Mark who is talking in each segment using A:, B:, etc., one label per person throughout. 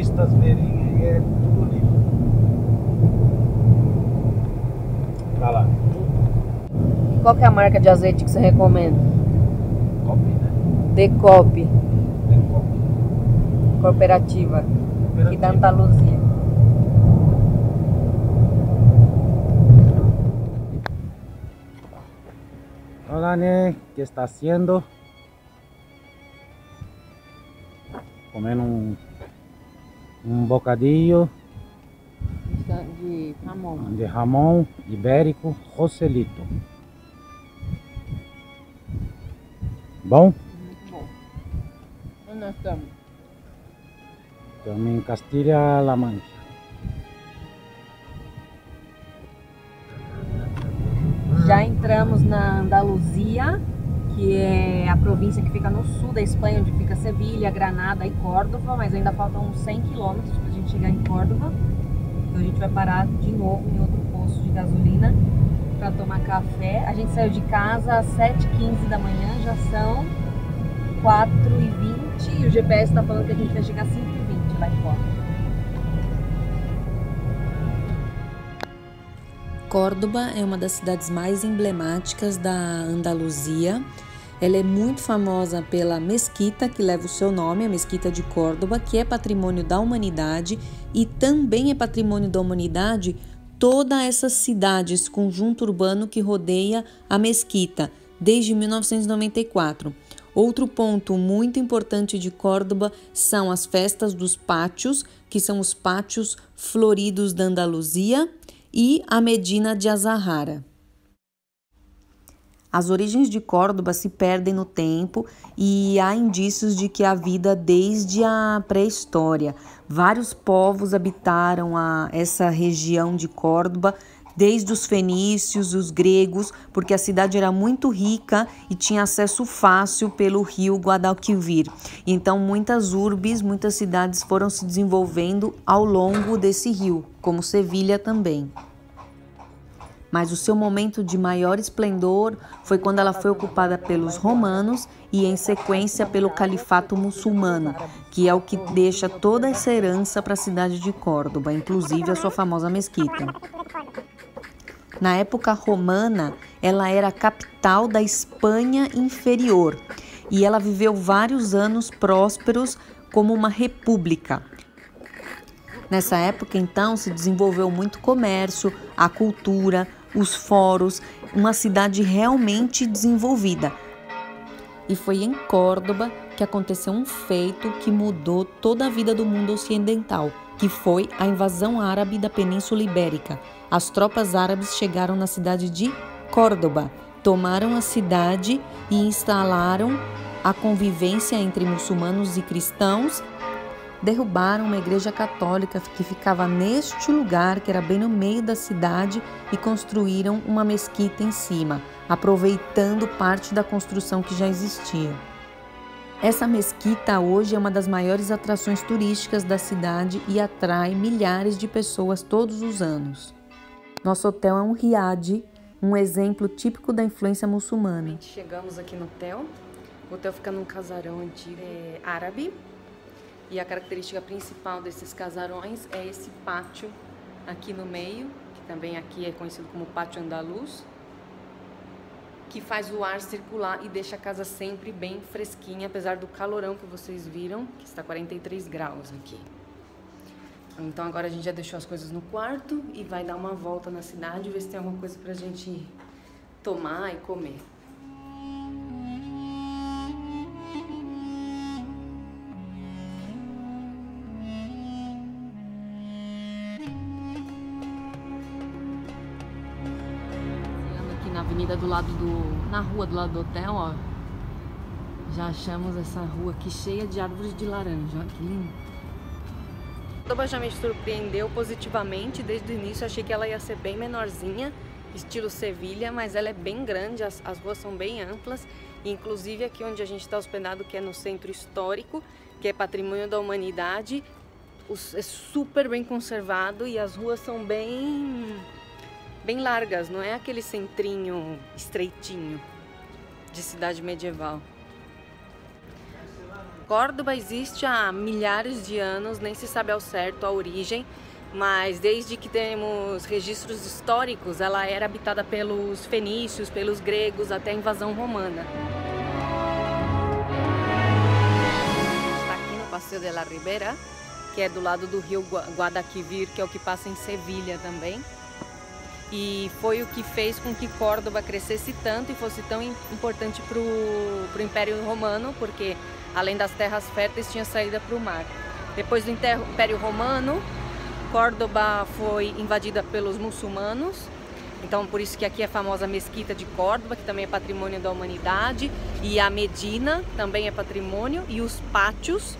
A: turistas verem aí, é tudo lindo. Tá lá.
B: E qual que é a marca de azeite que você recomenda?
A: Copy, né?
B: Decop,
A: Tem copy.
B: cooperativa, aqui da
A: Cooperativa.
B: Andaluzia.
A: Hola, né? ¿Qué está haciendo? Comendo um bocadillo
B: De Ramon.
A: de jamón ibérico Joselito. Bom?
B: Muito bom. Onde nós estamos?
A: Estamos em Castilla-La Mancha.
B: Já entramos na Andaluzia, que é a província que fica no sul da Espanha, onde fica Sevilha, Granada e Córdoba, mas ainda faltam uns 100 quilômetros para a gente chegar em Córdoba. Então a gente vai parar de novo em outro posto de gasolina para tomar café. A gente saiu de casa às 7h15 da manhã, já são 4h20 e o GPS está falando que a gente vai chegar às 5h20 lá em Córdoba.
C: Córdoba é uma das cidades mais emblemáticas da Andaluzia. Ela é muito famosa pela mesquita que leva o seu nome, a Mesquita de Córdoba, que é patrimônio da humanidade, e também é patrimônio da humanidade toda essa cidade, esse conjunto urbano que rodeia a mesquita desde 1994. Outro ponto muito importante de Córdoba são as festas dos pátios, que são os pátios floridos da Andaluzia, e a Medina de Azahara. As origens de Córdoba se perdem no tempo e há indícios de que há vida desde a pré-história. Vários povos habitaram essa região de Córdoba, desde os fenícios, os gregos, porque a cidade era muito rica e tinha acesso fácil pelo rio Guadalquivir. Então muitas urbes, muitas cidades foram se desenvolvendo ao longo desse rio, como Sevilha também. Mas o seu momento de maior esplendor foi quando ela foi ocupada pelos romanos e, em sequência, pelo califato muçulmano, que é o que deixa toda essa herança para a cidade de Córdoba, inclusive a sua famosa mesquita. Na época romana, ela era a capital da Espanha inferior e ela viveu vários anos prósperos como uma república. Nessa época, então, se desenvolveu muito comércio, a cultura, os foros, uma cidade realmente desenvolvida. E foi em Córdoba que aconteceu um feito que mudou toda a vida do mundo ocidental, que foi a invasão árabe da Península Ibérica. As tropas árabes chegaram na cidade de Córdoba, tomaram a cidade e instalaram a convivência entre muçulmanos e cristãos. Derrubaram uma igreja católica que ficava neste lugar, que era bem no meio da cidade, e construíram uma mesquita em cima, aproveitando parte da construção que já existia. Essa mesquita hoje é uma das maiores atrações turísticas da cidade e atrai milhares de pessoas todos os anos. Nosso hotel é um riad, um exemplo típico da influência muçulmana. Chegamos aqui no hotel. O hotel fica num casarão antigo árabe. E a característica principal desses casarões é esse pátio aqui no meio, que também aqui é conhecido como pátio andaluz, que faz o ar circular e deixa a casa sempre bem fresquinha, apesar do calorão que vocês viram, que está 43 graus aqui. Então agora a gente já deixou as coisas no quarto e vai dar uma volta na cidade, ver se tem alguma coisa pra gente tomar e comer. Na avenida do lado na rua do lado do hotel, ó, já achamos essa rua aqui cheia de árvores de laranja, ó, que lindo. Córdoba já me surpreendeu positivamente, desde o início achei que ela ia ser bem menorzinha, estilo Sevilha, mas ela é bem grande, as ruas são bem amplas, inclusive aqui onde a gente está hospedado, que é no centro histórico, que é patrimônio da humanidade, é super bem conservado e as ruas são bem largas, não é aquele centrinho estreitinho de cidade medieval. Córdoba existe há milhares de anos, nem se sabe ao certo a origem, mas desde que temos registros históricos, ela era habitada pelos fenícios, pelos gregos, até a invasão romana. Está aqui no Passeio de la Ribera, que é do lado do rio Guadalquivir, que é o que passa em Sevilha também. E foi o que fez com que Córdoba crescesse tanto e fosse tão importante para o Império Romano, porque além das terras férteis tinha saída para o mar. Depois do Império Romano, Córdoba foi invadida pelos muçulmanos, então por isso que aqui é a famosa Mesquita de Córdoba, que também é patrimônio da humanidade, e a Medina também é patrimônio, e os pátios.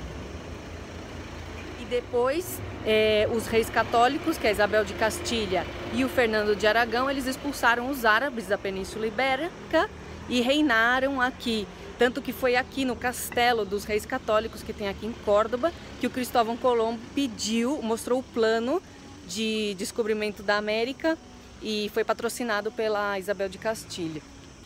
C: E depois os reis católicos, que é Isabel de Castilha e o Fernando de Aragão, eles expulsaram os árabes da Península Ibérica e reinaram aqui. Tanto que foi aqui no castelo dos reis católicos, que tem aqui em Córdoba, que o Cristóvão Colombo mostrou o plano de descobrimento da América e foi patrocinado pela Isabel de Castilha.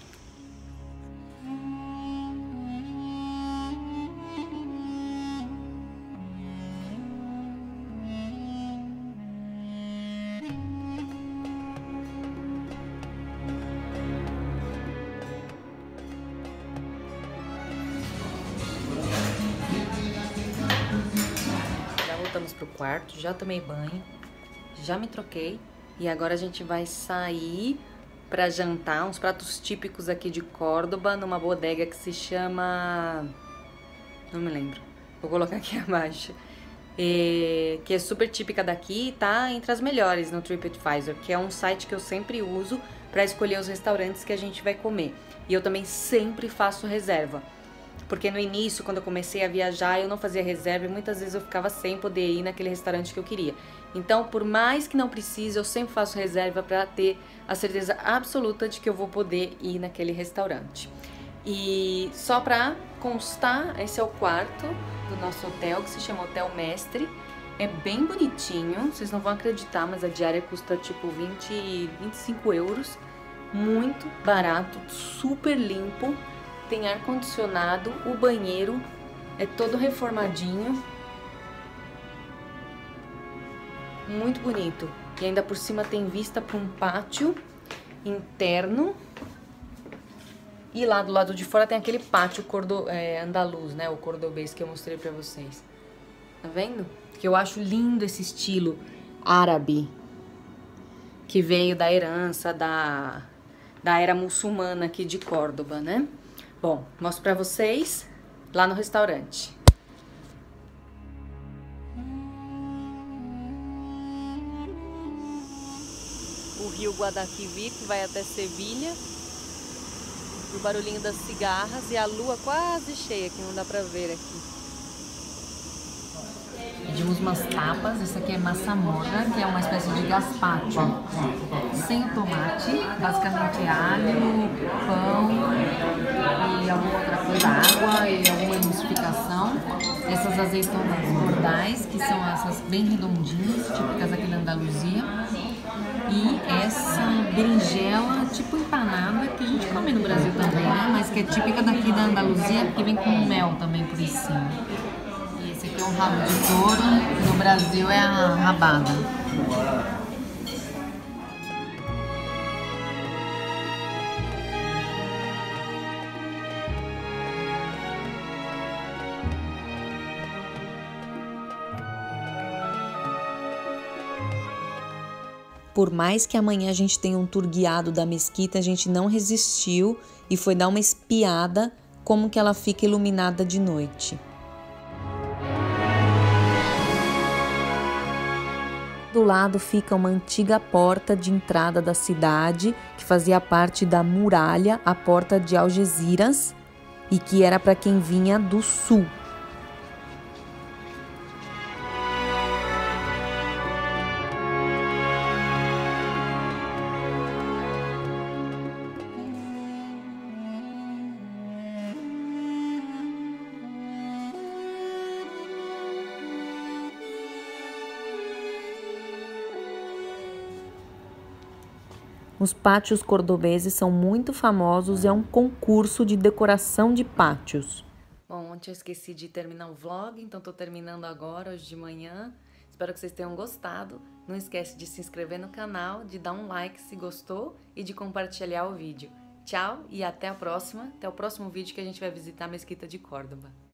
C: Voltamos pro quarto, já tomei banho, já me troquei e agora a gente vai sair para jantar uns pratos típicos aqui de Córdoba numa bodega que se chama... não me lembro, vou colocar aqui abaixo, que é super típica daqui, tá entre as melhores no TripAdvisor, que é um site que eu sempre uso para escolher os restaurantes que a gente vai comer. E eu também sempre faço reserva. Porque no início, quando eu comecei a viajar, eu não fazia reserva e muitas vezes eu ficava sem poder ir naquele restaurante que eu queria. Então, por mais que não precise, eu sempre faço reserva para ter a certeza absoluta de que eu vou poder ir naquele restaurante. E só para constar, esse é o quarto do nosso hotel, que se chama Hotel Mestre. É bem bonitinho, vocês não vão acreditar, mas a diária custa tipo 25 euros. Muito barato, super limpo. Tem ar-condicionado, o banheiro é todo reformadinho, muito bonito. E ainda por cima tem vista para um pátio interno. E lá do lado de fora tem aquele pátio andaluz, né? O cordobês que eu mostrei pra vocês. Tá vendo? Que eu acho lindo esse estilo árabe, que veio da herança da era muçulmana aqui de Córdoba, né? Bom, mostro pra vocês lá no restaurante. O rio Guadalquivir, que vai até Sevilha. O barulhinho das cigarras e a lua quase cheia, que não dá pra ver aqui. Pedimos umas tapas, essa aqui é massamorra, que é uma espécie de gazpacho, sem o tomate, basicamente alho, pão e alguma outra coisa, água e alguma emulsificação. Essas azeitonas bordais, que são essas bem redondinhas, típicas aqui da Andaluzia. E essa berinjela tipo empanada, que a gente come no Brasil também, né? Mas que é típica daqui da Andaluzia, porque vem com mel também por cima. E esse aqui é um rabo de touro, no Brasil é a rabada. Por mais que amanhã a gente tenha um tour guiado da mesquita, a gente não resistiu e foi dar uma espiada como que ela fica iluminada de noite. Do lado fica uma antiga porta de entrada da cidade, que fazia parte da muralha, a porta de Algeciras, e que era para quem vinha do sul. Os pátios cordobeses são muito famosos e é um concurso de decoração de pátios. Bom, ontem eu esqueci de terminar o vlog, então tô terminando agora, hoje de manhã. Espero que vocês tenham gostado. Não esquece de se inscrever no canal, de dar um like se gostou e de compartilhar o vídeo. Tchau e até a próxima. Até o próximo vídeo que a gente vai visitar a Mesquita de Córdoba.